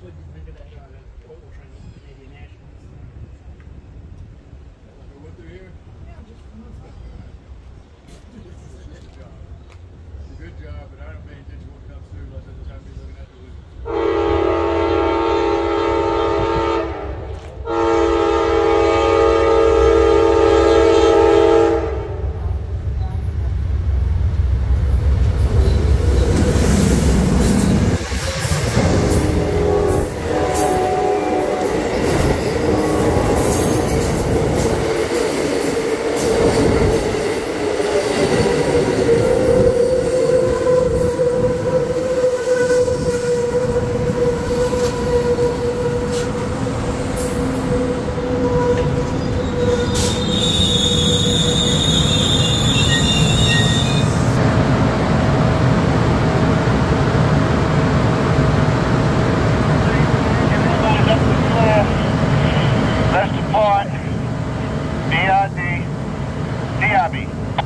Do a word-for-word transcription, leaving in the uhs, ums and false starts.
What do you think of that uh, that oil train, Canadian National? We went through here? Yeah, just a month ago. It's a good job. It's a good job, but I don't pay attention what comes through unless I just have to be looking at the window. D I D, D I B.